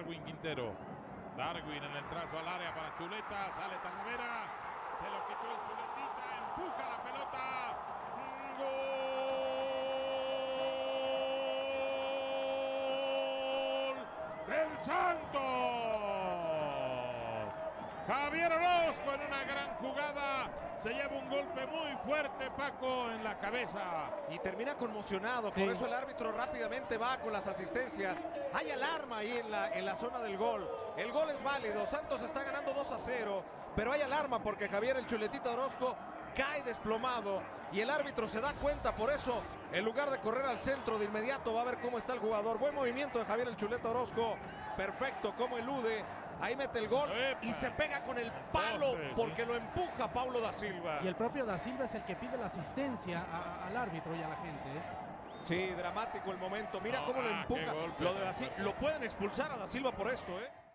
Darwin Quintero. Darwin en el trazo al área para Chuleta, sale Talavera, se lo quitó el Chuletita, empuja la pelota. ¡Gol del Santos! Javier Orozco en una gran jugada, se lleva un golpe muy fuerte, Paco, en la cabeza. Y termina conmocionado, por eso el árbitro rápidamente va con las asistencias. Hay alarma ahí en la zona del gol. El gol es válido, Santos está ganando 2-0, pero hay alarma porque Javier el Chuletita Orozco cae desplomado y el árbitro se da cuenta, por eso en lugar de correr al centro de inmediato va a ver cómo está el jugador. Buen movimiento de Javier el Chuleta Orozco, perfecto, cómo elude, ahí mete el gol y se pega con el palo porque lo empuja Paulo da Silva. Y el propio da Silva es el que pide la asistencia al árbitro y a la gente. Sí, dramático el momento, mira cómo lo empuja. Lo de da Silva, lo pueden expulsar a da Silva por esto,